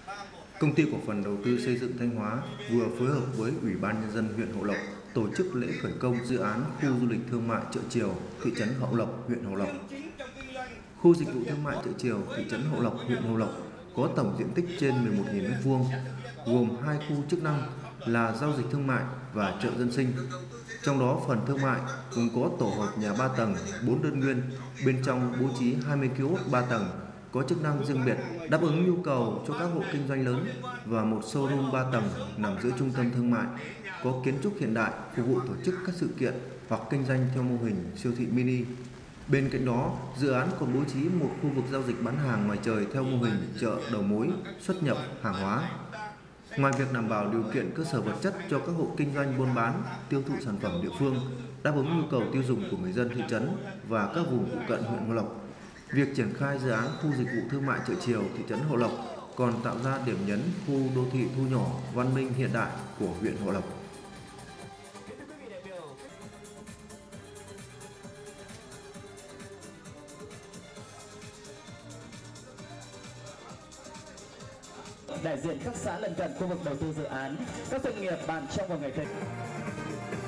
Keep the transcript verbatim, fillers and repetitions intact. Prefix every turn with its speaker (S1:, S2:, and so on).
S1: Công ty cổ phần đầu tư xây dựng Thanh Hóa vừa phối hợp với Ủy ban Nhân dân huyện Hậu Lộc tổ chức lễ khởi công dự án khu du lịch thương mại Chợ Chiều, thị trấn Hậu Lộc, huyện Hậu Lộc. Khu dịch vụ thương mại Chợ Chiều, thị trấn Hậu Lộc, huyện Hậu Lộc có tổng diện tích trên mười một nghìn mét vuông, gồm hai khu chức năng là giao dịch thương mại và chợ dân sinh. Trong đó phần thương mại gồm có tổ hợp nhà ba tầng, bốn đơn nguyên, bên trong bố trí hai mươi kiosk ba tầng, có chức năng riêng biệt đáp ứng nhu cầu cho các hộ kinh doanh lớn và một showroom ba tầng nằm giữa trung tâm thương mại, có kiến trúc hiện đại phục vụ tổ chức các sự kiện hoặc kinh doanh theo mô hình siêu thị mini. Bên cạnh đó, dự án còn bố trí một khu vực giao dịch bán hàng ngoài trời theo mô hình chợ đầu mối, xuất nhập hàng hóa. Ngoài việc đảm bảo điều kiện cơ sở vật chất cho các hộ kinh doanh buôn bán, tiêu thụ sản phẩm địa phương, đáp ứng nhu cầu tiêu dùng của người dân thị trấn và các vùng phụ cận huyện Hậu Lộc, việc triển khai dự án khu dịch vụ thương mại Chợ Chiều, thị trấn Hậu Lộc còn tạo ra điểm nhấn khu đô thị thu nhỏ, văn minh hiện đại của huyện Hậu Lộc.
S2: Đại diện các xã lân cận khu vực đầu tư dự án, các doanh nghiệp bàn trong và ngoài tỉnh.